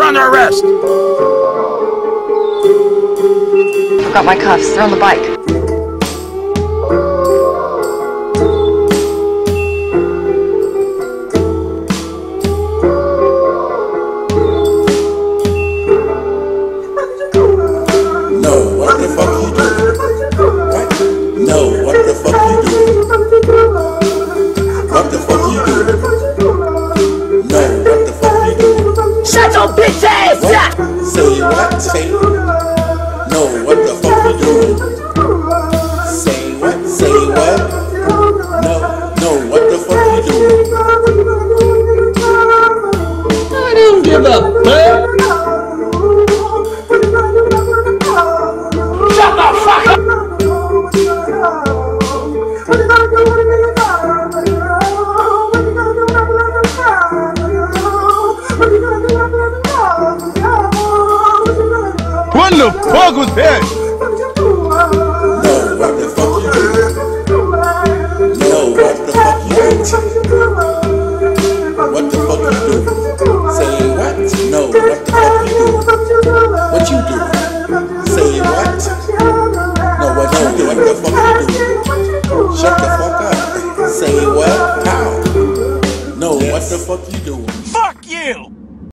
under arrest. I've got my cuffs. They're on the bike. No, what the fuck you doing? What? No, what the fuck you doing? What the fuck you doing? No, what the fuck you doing? Shut your bitch ass up! Say what? Say no, what the fuck you doing? Say what? Say what? No, what the fuck you doing? I don't give a fuck! Shut the fuck up! What the fuck was that? No, what the fuck you doing? No, what the fuck you doing? What the fuck you doing? Say what? No, what the fuck you doing? What you doing? Say what? No, what you doing? What the fuck you doing? Shut the fuck up. Say what? How? No, what the fuck you doing?